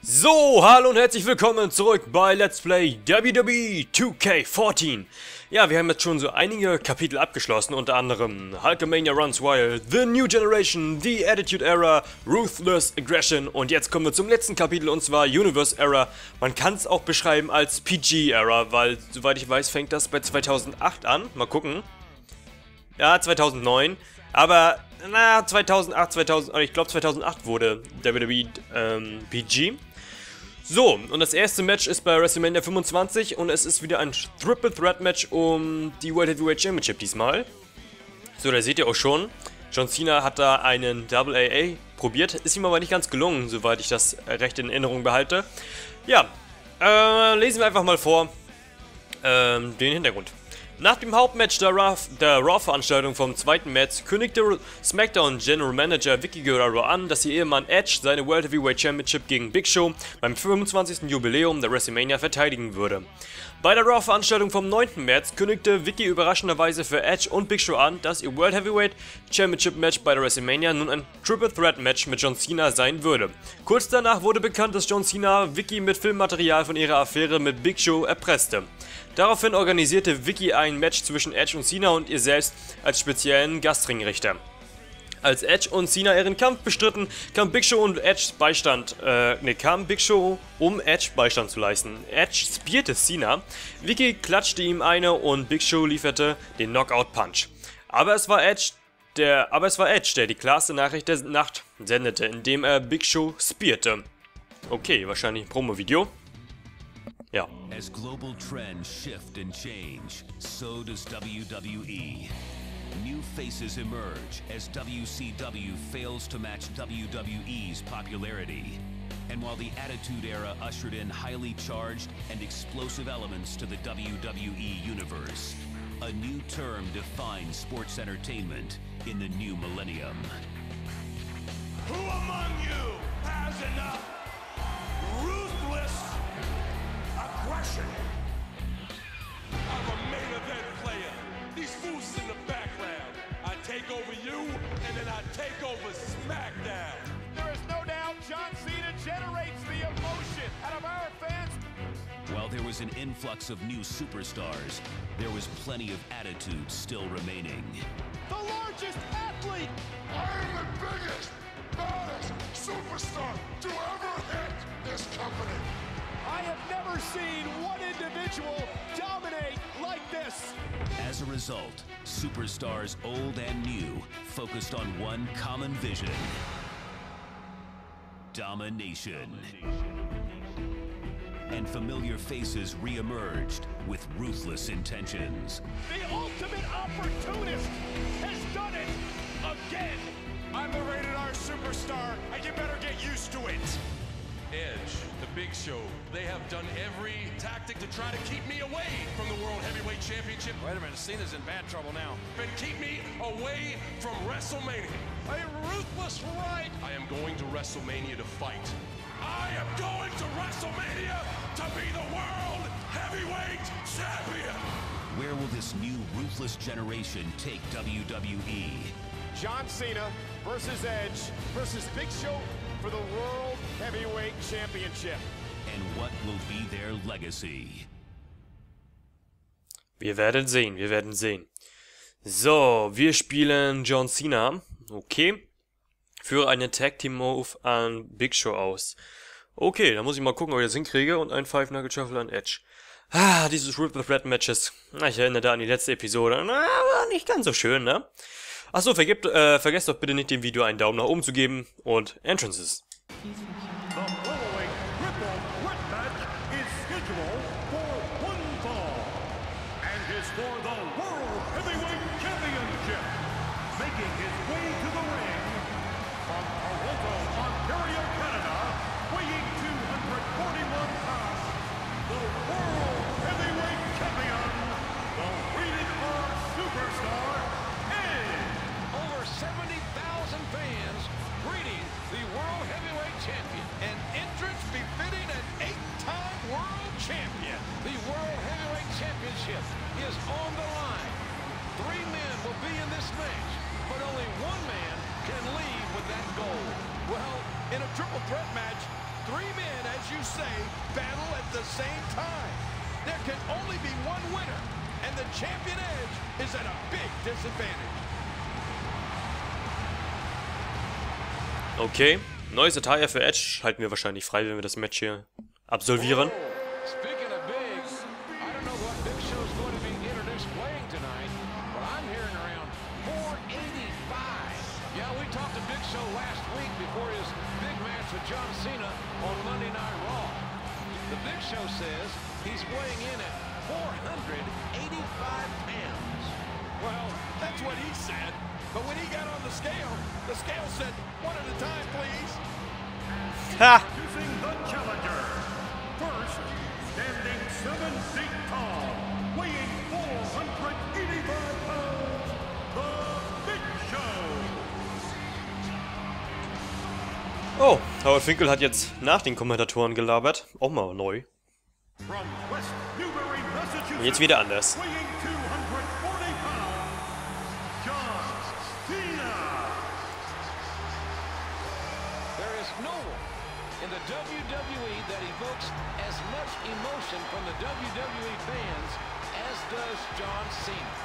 So, hallo und herzlich willkommen zurück bei Let's Play WWE 2K14. Ja, wir haben jetzt schon so einige Kapitel abgeschlossen, unter anderem Hulkamania Runs Wild, The New Generation, The Attitude Era, Ruthless Aggression und jetzt kommen wir zum letzten Kapitel und zwar Universe Era. Man kann es auch beschreiben als PG Era, weil, soweit ich weiß, fängt das bei 2008 an. Mal gucken. Ja, 2009, aber na, 2008, ich glaube 2008 wurde WWE PG. So, und das erste Match ist bei WrestleMania 25 und es ist wieder ein Triple Threat Match um die World Heavyweight Championship diesmal. So, da seht ihr auch schon, John Cena hat da einen Double AA probiert, ist ihm aber nicht ganz gelungen, soweit ich das recht in Erinnerung behalte. Ja, lesen wir einfach mal vor den Hintergrund. Nach dem Hauptmatch der Raw-Veranstaltung vom zweiten Match kündigte SmackDown General Manager Vickie Guerrero an, dass ihr Ehemann Edge seine World Heavyweight Championship gegen Big Show beim 25. Jubiläum der WrestleMania verteidigen würde. Bei der Raw-Veranstaltung vom 9. März kündigte Vickie überraschenderweise für Edge und Big Show an, dass ihr World Heavyweight Championship Match bei der WrestleMania nun ein Triple Threat Match mit John Cena sein würde. Kurz danach wurde bekannt, dass John Cena Vickie mit Filmmaterial von ihrer Affäre mit Big Show erpresste. Daraufhin organisierte Vickie ein Match zwischen Edge und Cena und ihr selbst als speziellen Gastringrichter. Als Edge und Cena ihren Kampf bestritten, kam Big Show um Edge Beistand zu leisten. Edge spearte Cena, Vickie klatschte ihm eine und Big Show lieferte den Knockout Punch. Aber es war Edge, der die klarste Nachricht der Nacht sendete, indem er Big Show spearte. Okay, wahrscheinlich ein Promo-Video. Ja. As global trends shift and change, so does WWE. New faces emerge as WCW fails to match WWE's popularity. And while the Attitude Era ushered in highly charged and explosive elements to the WWE universe, a new term defines sports entertainment in the new millennium. Who among you has enough ruthless aggression? I'm a main event player. These fools in the background. I take over you, and then I take over SmackDown. There is no doubt John Cena generates the emotion out of our fans. While there was an influx of new superstars, there was plenty of attitude still remaining. The largest athlete. I am the biggest, baddest superstar to ever hit this company. I have never seen one individual dominate like this. As a result, superstars old and new focused on one common vision: domination. And familiar faces re-emerged with ruthless intentions. The ultimate opportunist has done it again. I'm the rated R superstar, and you better get used to it. Edge, the Big Show, they have done every tactic to try to keep me away from the World Heavyweight Championship. Wait a minute, Cena's in bad trouble now. And keep me away from WrestleMania. A ruthless right. I am going to WrestleMania to fight. I am going to WrestleMania to be the World Heavyweight Champion. Where will this new ruthless generation take WWE? John Cena versus Edge versus Big Show for the World Heavyweight Championship. And what will be their legacy? Wir werden sehen, wir werden sehen. So, wir spielen John Cena. Okay. Führe einen Tag Team Move an Big Show aus. Okay, dann muss ich mal gucken, ob ich das hinkriege und einen Five Knuckle Shuffle an Edge. Ah, dieses Triple Threat Matches. Ich erinnere da an die letzte Episode. Na, war nicht ganz so schön, ne? Achso, vergesst doch bitte nicht dem Video einen Daumen nach oben zu geben und Entrances. The following triple threat match is scheduled for one fall and is for the World Heavyweight Championship. Making his way to the ring from Toronto, Ontario, Canada, weighing 241 pounds, the World Heavyweight Champion, the rated R superstar, Edge. Over 70,000 fans greeting the World Heavyweight Champion. An entrance befitting an 8-time World Champion. The World Heavyweight Championship is on the line. 3 men will be in this match, but only 1 man can leave with that gold. Well, in a triple threat match, three men, as you say, battle at the same time. There can only be one winner, and the champion Edge is at a big disadvantage. Okay, neues Attire für Edge halten wir wahrscheinlich frei, wenn wir das Match hier absolvieren. Speaking of bigs, I don't know what Big Show's going to be introduced playing tonight, but I'm hearing around 485. Yeah, we talked to Big Show last week before his big match with John Cena on Monday Night Raw. The Big Show says he's weighing in at 485 pounds. Well, that's what he said. But when he got on the scale said, one at a time, please. Ha! Introducing the challenger. First, standing 7 feet tall, weighing 485 pounds, the Big Show. Oh, Howard Finkel hat jetzt nach den Kommentatoren gelabert. Auch mal neu. From West Newbury, Massachusetts, Jetzt wieder anders. weighing 240 pounds, John Cena. There is no one in the WWE that evokes as much emotion from the WWE fans as does John Cena.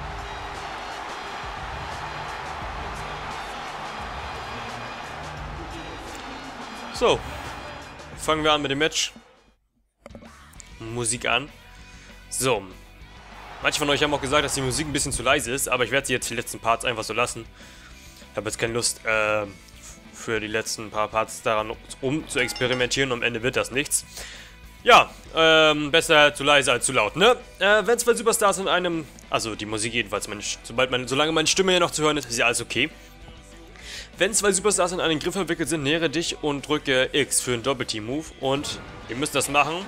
So, fangen wir an mit dem Match. Musik an. So, manche von euch haben auch gesagt, dass die Musik ein bisschen zu leise ist, aber ich werde sie jetzt die letzten Parts einfach so lassen. Ich habe jetzt keine Lust, für die letzten paar Parts daran zu experimentieren und am Ende wird das nichts. Ja, besser zu leise als zu laut, ne? Wenn zwei Superstars in einem, also die Musik jedenfalls, solange meine Stimme hier noch zu hören ist, ist ja alles okay. Wenn zwei Superstars in einen Griff verwickelt sind, nähere dich und drücke X für einen Doppelteam-Move. Und wir müssen das machen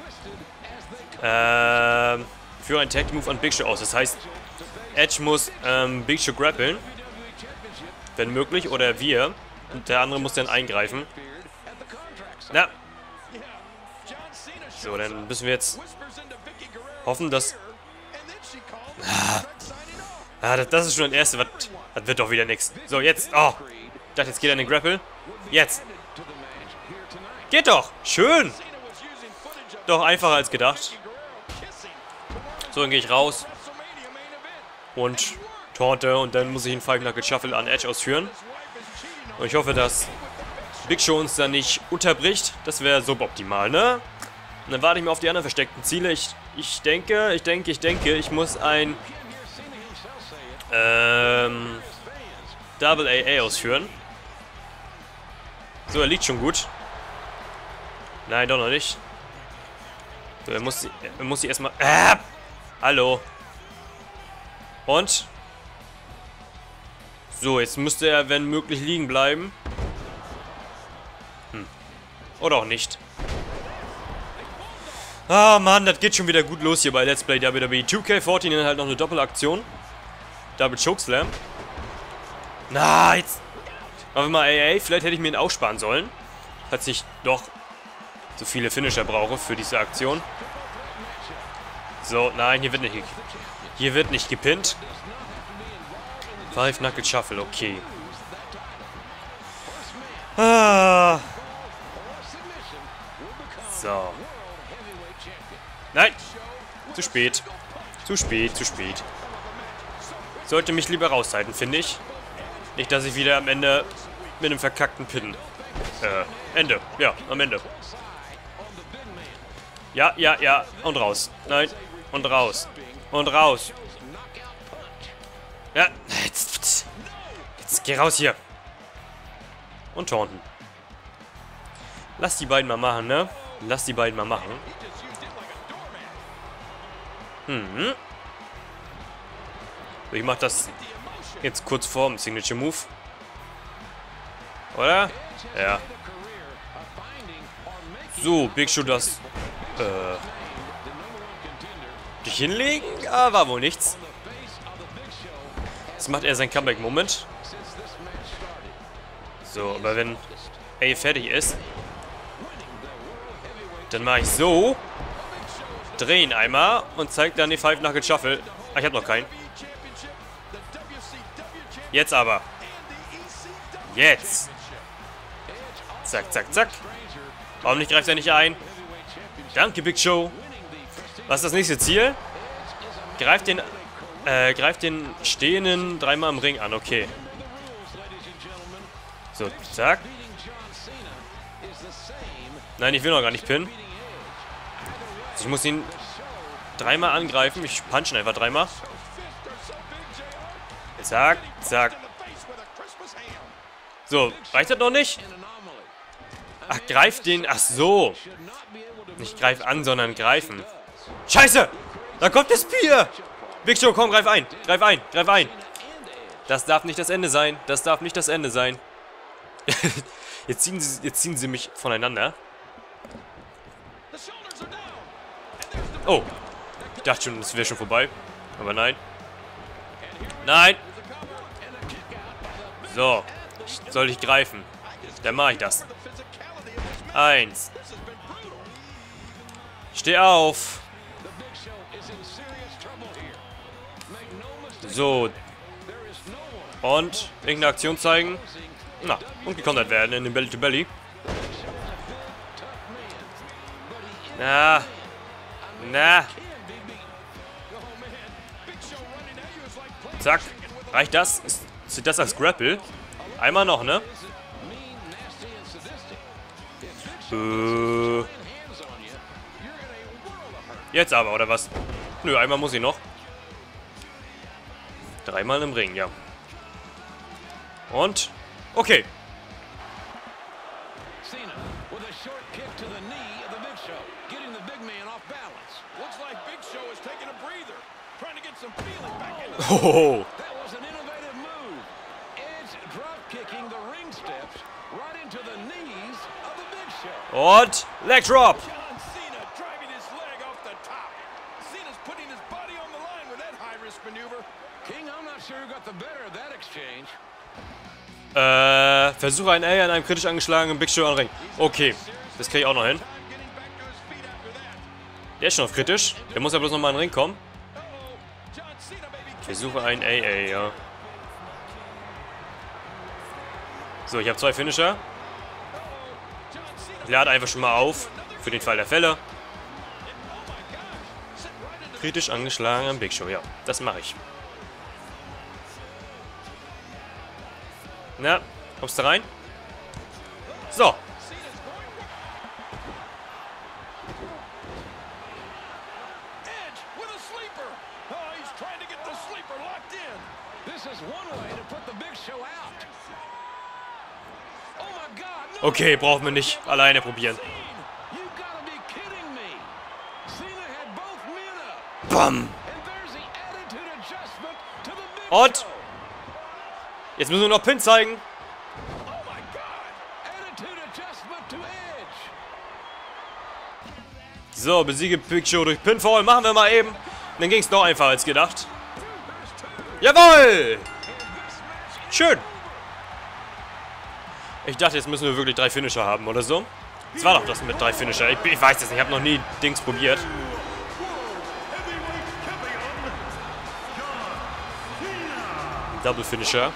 für einen Tag-Move an Big Show aus. Das heißt, Edge muss Big Show grappeln, wenn möglich, oder wir. Und der andere muss dann eingreifen. Na. So, dann müssen wir jetzt hoffen, dass... das ist schon das Erste. Das wird doch wieder nichts. So, jetzt. Oh. Ich dachte, jetzt geht er in den Grapple. Jetzt. Geht doch. Schön. Doch einfacher als gedacht. So, dann gehe ich raus. Und taunte. Und dann muss ich einen Five Knuckle Shuffle an Edge ausführen. Und ich hoffe, dass Big Show uns dann nicht unterbricht. Das wäre suboptimal, ne? Und dann warte ich mal auf die anderen versteckten Ziele. Ich denke, ich muss ein Double AA ausführen. So, er liegt schon gut. Nein, doch noch nicht. So, er muss sie erstmal... hallo. Und? So, jetzt müsste er, wenn möglich, liegen bleiben. Oder auch nicht. Ah, Mann, das geht schon wieder gut los hier bei Let's Play WWE 2K14. Dann halt noch eine Doppelaktion. Double Chokeslam. Na, jetzt... Machen wir mal AA. Vielleicht hätte ich mir ihn aussparen sollen. Falls ich doch so viele Finisher brauche für diese Aktion. So, nein, hier wird nicht gepinnt. Five Knuckle Shuffle, okay. So. Nein! Zu spät. Zu spät, zu spät. Sollte mich lieber raushalten, finde ich. Nicht, dass ich wieder am Ende mit einem verkackten Pin. Ende. Ja, am Ende. Ja, ja, ja. Und raus. Nein. Und raus. Und raus. Ja. Jetzt geh raus hier. Und taunten. Lass die beiden mal machen, ne? Lass die beiden mal machen. So, ich mach das jetzt kurz vorm Signature Move. Oder? Ja. So, Big Show das dich hinlegen? Ah, war wohl nichts. Jetzt macht er sein Comeback-Moment. So, aber wenn A fertig ist, dann mache ich so, drehe ihn einmal und zeige dann die Five Knuckle Shuffle. Ah, ich habe noch keinen. Jetzt aber. Jetzt. Zack, zack, zack. Warum nicht greift er nicht ein? Danke, Big Show. Was ist das nächste Ziel? Greift den Stehenden dreimal im Ring an. Okay. So, zack. Nein, ich will noch gar nicht pinnen. Ich muss ihn dreimal angreifen. Ich punch ihn einfach dreimal. Zack, zack. So, reicht das noch nicht? Ach, greift den. Ach so. Nicht greif an, sondern greifen. Scheiße! Da kommt das Bier! Big Show, komm, greif ein. Greif ein, greif ein. Das darf nicht das Ende sein. Das darf nicht das Ende sein. Jetzt ziehen sie mich voneinander. Oh. Ich dachte schon, das wäre schon vorbei. Aber nein. Nein! So. Soll ich greifen? Dann mache ich das. 1. Steh auf. So. Und irgendeine Aktion zeigen. Na, und gekontert werden in den Belly to Belly. Na. Na. Zack. Reicht das? Sieht das als Grapple? Einmal noch, ne? Jetzt aber, oder was? Nö, einmal muss ich noch. Dreimal im Ring, ja. Und? Okay. Oh. Und Leg Drop. Versuche ein A an einem kritisch angeschlagenen Big Show anringen. Okay, das kriege ich auch noch hin. Der ist schon auf kritisch. Der muss ja bloß nochmal in den Ring kommen. Ich versuche ein AA, ja. So, ich habe 2 Finisher. Ich lade einfach schon mal auf. Für den Fall der Fälle. Kritisch angeschlagen am Big Show, ja. Das mache ich. Na, kommst du rein? So. Okay, brauchen wir nicht alleine probieren. Bam! Und? Jetzt müssen wir noch Pin zeigen. So, besiege Big Show durch Pinfall. Machen wir mal eben. Dann ging es noch einfacher als gedacht. Jawohl! Schön. Ich dachte, jetzt müssen wir wirklich 3 Finisher haben oder so. Das war doch das mit 3 Finisher. Ich weiß das nicht. Ich habe noch nie Dings probiert. Double Finisher.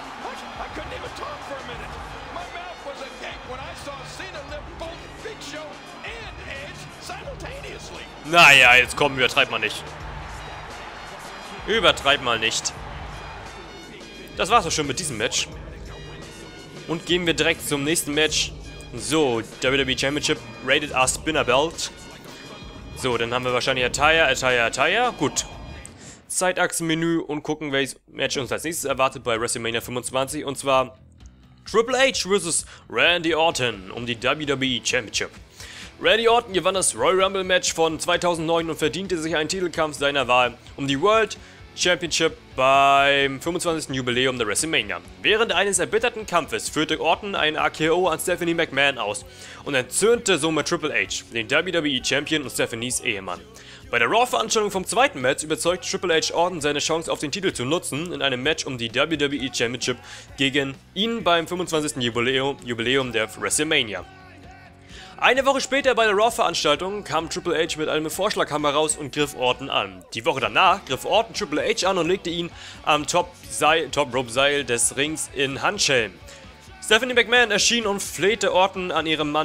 Naja, jetzt komm, übertreib mal nicht. Übertreib mal nicht. Das war's auch schon mit diesem Match. Und gehen wir direkt zum nächsten Match. So, WWE Championship Rated R Spinner Belt. So, dann haben wir wahrscheinlich Attire. Gut. Zeitachsenmenü und gucken, welches Match uns als nächstes erwartet bei WrestleMania 25. Und zwar Triple H vs. Randy Orton um die WWE Championship. Randy Orton gewann das Royal Rumble Match von 2009 und verdiente sich einen Titelkampf seiner Wahl um die World Championship beim 25. Jubiläum der WrestleMania. Während eines erbitterten Kampfes führte Orton einen RKO an Stephanie McMahon aus und entzürnte somit Triple H, den WWE Champion und Stephanies Ehemann. Bei der Raw-Veranstaltung vom zweiten Match überzeugte Triple H Orton, seine Chance auf den Titel zu nutzen, in einem Match um die WWE Championship gegen ihn beim 25. Jubiläum der WrestleMania. Eine Woche später bei der Raw-Veranstaltung kam Triple H mit einem Vorschlaghammer raus und griff Orton an. Die Woche danach griff Orton Triple H an und legte ihn am Top-Rope-Seil des Rings in Handschellen. Stephanie McMahon erschien und flehte Orton an, ihrem Mann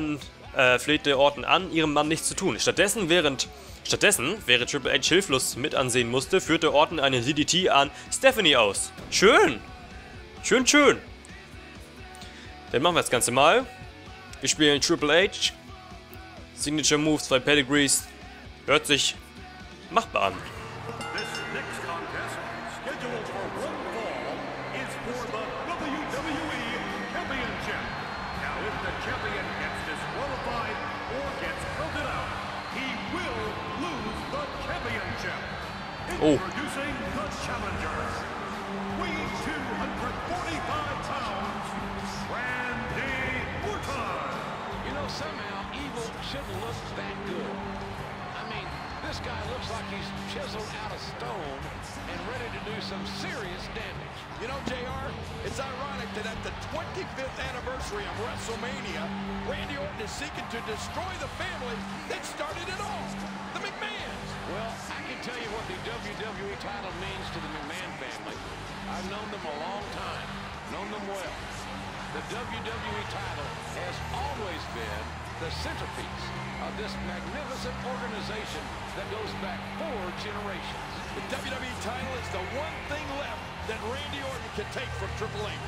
flehte Orton an, ihrem Mann nichts zu tun. Stattdessen, während Triple H hilflos mit ansehen musste, führte Orton eine DDT an Stephanie aus. Schön! Schön, schön! Dann machen wir das Ganze mal. Wir spielen Triple H. Signature Moves, 2 Pedigrees. Hört sich machbar an. This next contest, scheduled for one fall, is for the WWE Championship. Now, if the champion gets disqualified or gets counted out, he will lose the championship. Oh. Introducing the challengers. Weighing 245 pounds, Randy Orton. You know, somehow evil shouldn't look that good. I mean, this guy looks like he's chiseled out of stone and ready to do some serious damage. You know, JR, it's ironic that at the 25th anniversary of WrestleMania, Randy Orton is seeking to destroy the family that started it all, the McMahons. Well, I can tell you what the WWE title means to the McMahon family. I've known them a long time, known them well. The WWE title has always been the centerpiece of this magnificent organization that goes back 4 generations. The WWE title is the one thing left that Randy Orton can take from Triple H.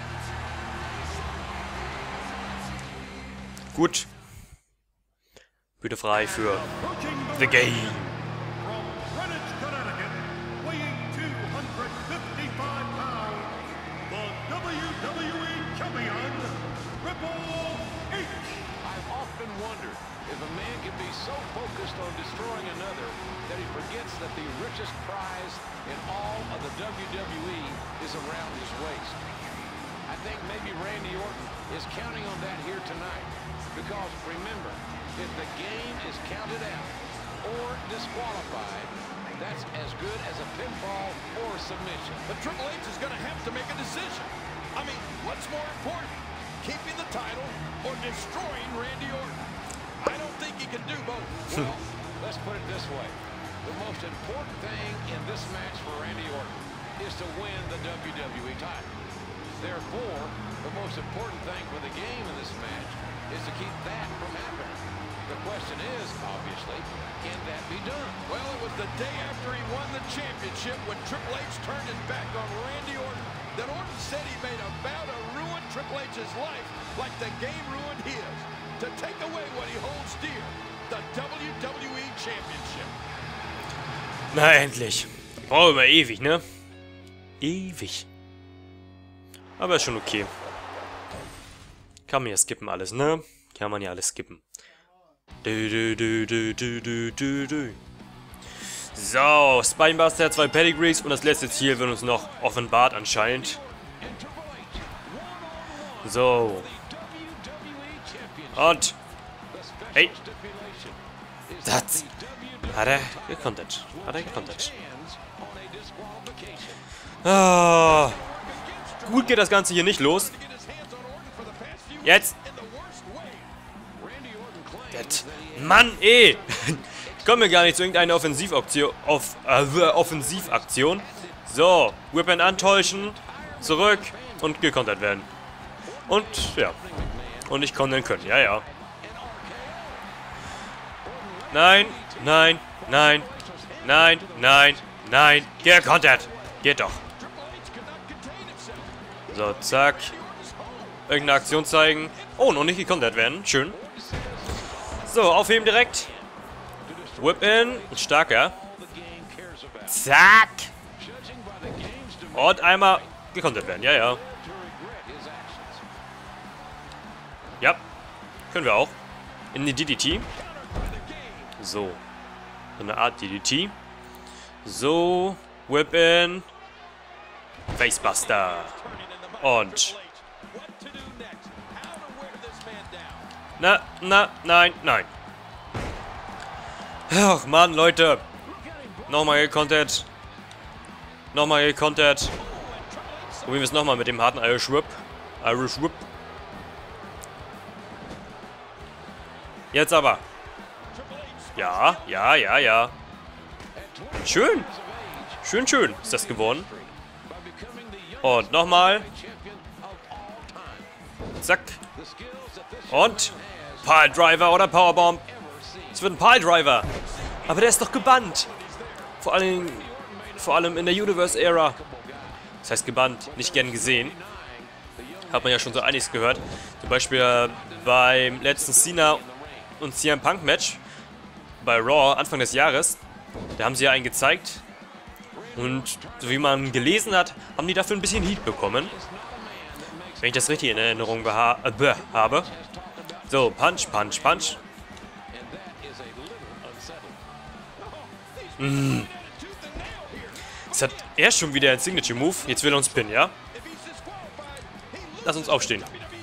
Gut. Bühne frei für The Game. From Greenwich, Connecticut, weighing 255 pounds, the WWE Champion, Triple H. I've often wondered if a man can be so focused on destroying another that he forgets that the richest prize in all of the WWE is around his waist. I think maybe Randy Orton is counting on that here tonight. Because remember, if the game is counted out or disqualified, that's as good as a pinfall or submission. But Triple H is going to have to make a decision. I mean, what's more important? Keeping the title or destroying Randy Orton? I don't think he can do both. Well, let's put it this way. The most important thing in this match for Randy Orton is to win the WWE title. Therefore, the most important thing for the game in this match is to keep that from happening. The question is, obviously, can that be done? Well, it was the day after he won the championship when Triple H turned his back on Randy Orton that Orton said he made a vow to ruin Triple H's life like the game ruined his. To take away what he holds dear, the WWE Championship. Na, endlich. Brauchen wir ewig, ne? Ewig. Aber ist schon okay. Kann man ja skippen alles, ne? Kann man ja alles skippen. So, Spinebuster, 2 Pedigrees und das letzte Ziel wird uns noch offenbart anscheinend. So. Und. Hey. Das. Hat er gekontert. Hat er gekontert. Ah. Gut geht das Ganze hier nicht los. Jetzt. Das. Mann, ey. Ich komme gar nicht zu irgendeiner Offensivaktion. So. Whip-In antäuschen. Zurück. Und gekontert werden. Und, ja. Und nicht kontern können. Ja, ja. Nein. Nein. Nein. Nein. Nein. Nein. Gekontert. Geht doch. So, zack. Irgendeine Aktion zeigen. Oh, noch nicht gekontert werden. Schön. So, aufheben direkt. Whip-In. Starker. Zack. Und einmal gekontert werden. Ja, ja. Ja. Können wir auch. In die DDT. So. So eine Art DDT. So. Whip-In. Facebuster. Und. Nein. Ach Mann, Leute. Nochmal gekontert. Probieren wir es nochmal mit dem harten Irish Whip. Jetzt aber. Ja. Schön. Schön ist das geworden. Und nochmal. Zack. Und. Piledriver oder Powerbomb. Es wird ein Piledriver. Aber der ist doch gebannt. Vor allem in der Universe-Ära. Das heißt gebannt, nicht gern gesehen. Hat man ja schon so einiges gehört. Zum Beispiel beim letzten Cena und CM Punk Match bei Raw Anfang des Jahres. Da haben sie ja einen gezeigt. Und so wie man gelesen hat, haben die dafür ein bisschen Heat bekommen. Wenn ich das richtig in Erinnerung habe. So, Punch, Punch, Punch. Jetzt hat er schon wieder ein Signature Move. Jetzt will er uns pinnen, ja? Lass uns aufstehen.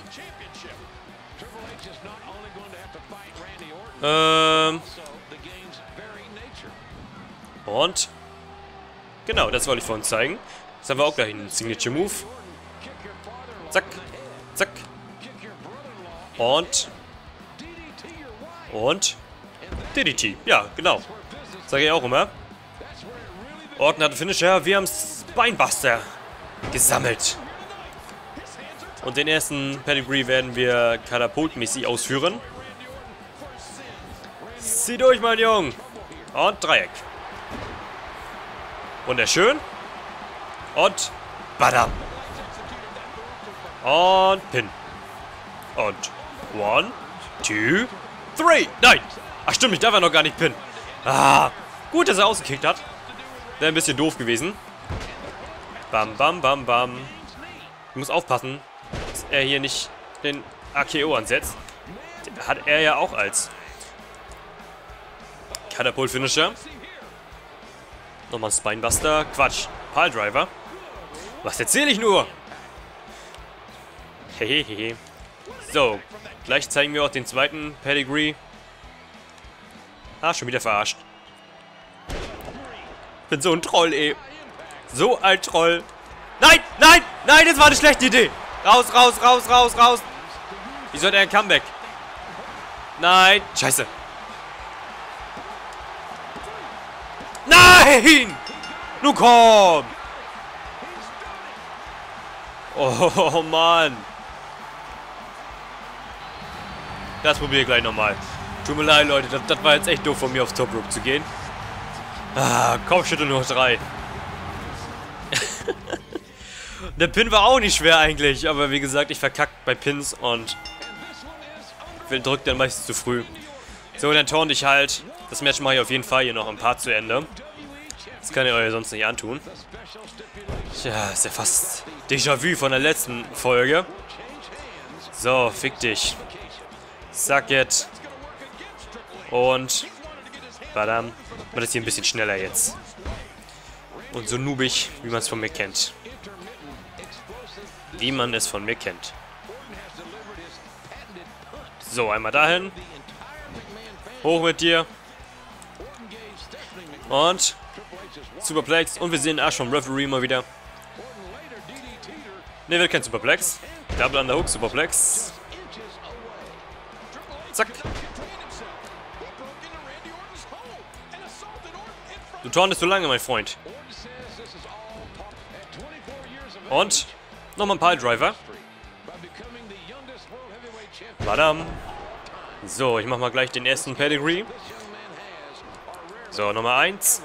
Und genau, das wollte ich vorhin zeigen. Jetzt haben wir auch gleich einen Signature Move. Zack, zack. Und DDT. Ja, genau. Sage ich auch immer. Orton hat einen Finisher. Wir haben Spinebuster gesammelt. Und den ersten Pedigree werden wir katapultmäßig ausführen. Zieh durch, mein Junge. Und Dreieck. Wunderschön. Und Badam. Und Pin. Und 1, 2, 3. Nein. Ach stimmt, ich darf ja noch gar nicht pinnen. Ah, gut, dass er ausgekickt hat. Wäre ein bisschen doof gewesen. Bam, bam, bam, bam. Ich muss aufpassen, dass er hier nicht den AKO ansetzt. Den hat er ja auch als Katapult-Finisher. Nochmal ein Spinebuster. Quatsch. Piledriver. Was erzähle ich nur? Hehehe. So. Gleich zeigen wir auch den zweiten Pedigree. Ah, schon wieder verarscht. Bin so ein Troll, ey. So ein Troll. Nein, nein, nein, das war eine schlechte Idee. Raus, raus, raus, raus, raus. Wie soll der ein Comeback? Nein. Scheiße. Nein! Nun komm! Oh, Mann. Das probiere ich gleich nochmal. Tut mir leid, Leute. Das war jetzt echt doof von mir aufs Top Rope zu gehen. Ah, Kopfschüttel nur 3. Der Pin war auch nicht schwer eigentlich. Aber wie gesagt, ich verkackt bei Pins und drückt dann meistens zu früh. So, dann torn ich halt. Das Match mache ich auf jeden Fall hier noch ein paar zu Ende. Das kann ihr euch sonst nicht antun. Tja, ist ja fast Déjà-vu von der letzten Folge. So, fick dich. Suck it. Und badam. Machen wir das hier ein bisschen schneller jetzt. Und so noobig, wie man es von mir kennt. Wie man es von mir kennt. So, einmal dahin. Hoch mit dir. Und Superplex. Und wir sehen den Arsch vom Referee mal wieder. Ne, wird kein Superplex. Double Underhook, Superplex. Zack. Du tornest so lange, mein Freund. Und nochmal ein Piledriver. Badam. So, ich mach mal gleich den ersten Pedigree. So, Nummer 1.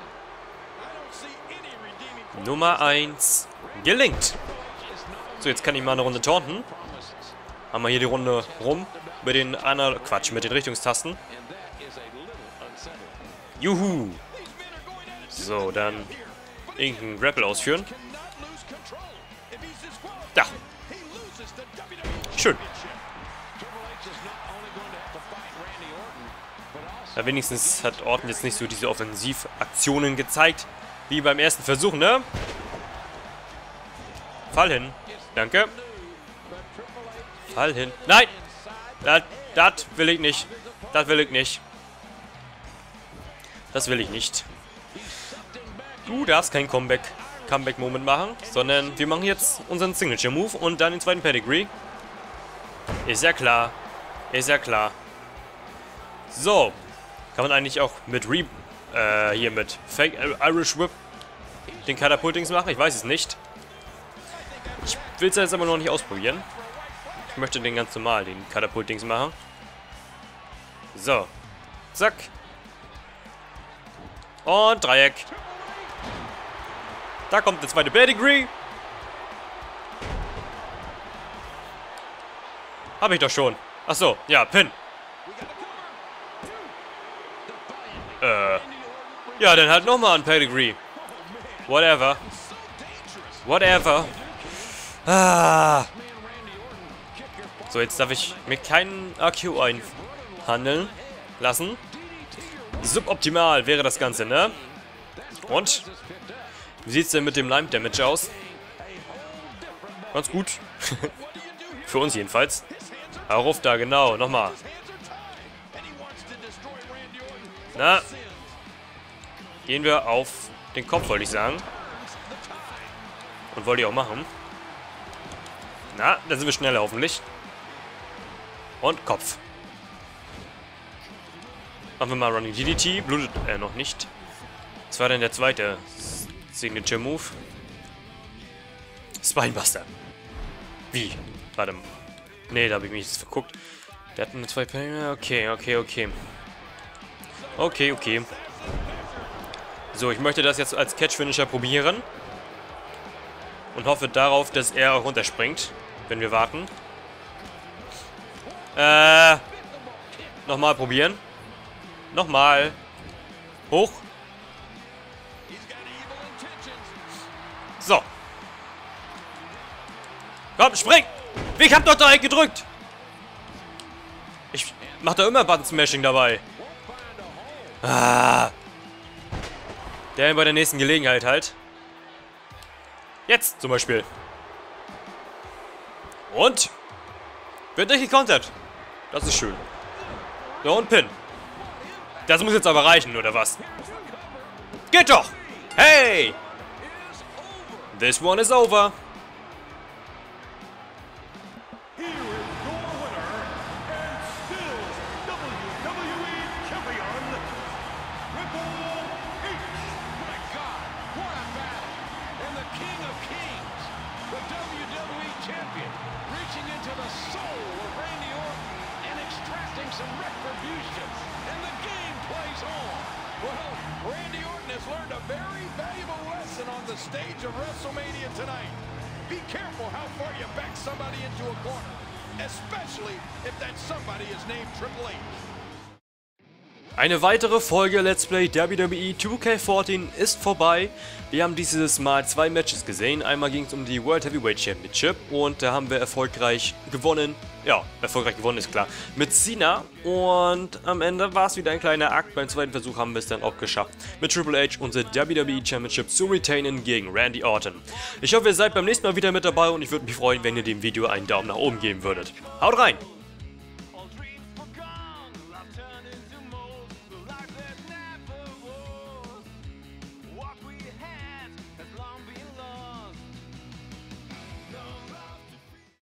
Nummer 1. Gelingt. So, jetzt kann ich mal eine Runde taunten. Haben wir hier die Runde rum. Mit den mit den Richtungstasten. Juhu. So, dann irgendeinen Grapple ausführen. Da. Schön. Ja, wenigstens hat Orton jetzt nicht so diese Offensivaktionen gezeigt, wie beim ersten Versuch, ne? Fall hin. Danke. Fall hin. Nein! Das will ich nicht. Das will ich nicht. Das will ich nicht. Du darfst kein Comeback-Moment machen, sondern wir machen jetzt unseren Signature-Move und dann den zweiten Pedigree. Ist ja klar. Ist ja klar. So. Kann man eigentlich auch mit hier mit Fake Irish Whip den Katapultings machen? Ich weiß es nicht. Ich will es jetzt aber noch nicht ausprobieren. Ich möchte den ganz normal, den Katapultings machen. So. Zack. Und Dreieck. Da kommt der zweite Pedigree. Hab ich doch schon. Achso, ja, Pin. Ja, dann halt nochmal ein Pedigree. Whatever. Whatever. Ah. So, jetzt darf ich mir keinen AQ einhandeln lassen. Suboptimal wäre das Ganze, ne? Und? Wie sieht's denn mit dem Lime Damage aus? Ganz gut. Für uns jedenfalls. Hau ruf da, genau. Nochmal. Na? Gehen wir auf den Kopf, wollte ich sagen. Und wollte ich auch machen. Na, da sind wir schneller hoffentlich. Und Kopf. Machen wir mal Running DDT. Blutet noch nicht. Was war denn der zweite Signature Move? Spinebuster. Wie? Warte mal. Nee, da habe ich mich jetzt verguckt. Der hat nur 2 Pläne. Okay. Okay. So, ich möchte das jetzt als Catch-Finisher probieren. Und hoffe darauf, dass er auch runterspringt, wenn wir warten. Nochmal probieren. Nochmal. Hoch. So. Komm, spring! Ich hab doch direkt gedrückt! Ich mach da immer Button-Smashing dabei. Ah. Der bei der nächsten Gelegenheit halt. Jetzt zum Beispiel. Und? Wird nicht gekontert. Das ist schön. So, und Pin. Das muss jetzt aber reichen, oder was? Geht doch! Hey! This one is over. Learned a very valuable lesson on the stage of WrestleMania tonight. Be careful how far you back somebody into a corner, especially if that somebody is named Triple H. Eine weitere Folge Let's Play WWE 2K14 ist vorbei. Wir haben dieses Mal 2 Matches gesehen. Einmal ging es um die World Heavyweight Championship und da haben wir erfolgreich gewonnen. Ja, erfolgreich gewonnen ist klar. Mit Cena und am Ende war es wieder ein kleiner Akt. Beim zweiten Versuch haben wir es dann auch geschafft, mit Triple H unsere WWE Championship zu retainen gegen Randy Orton. Ich hoffe, ihr seid beim nächsten Mal wieder mit dabei und ich würde mich freuen, wenn ihr dem Video einen Daumen nach oben geben würdet. Haut rein!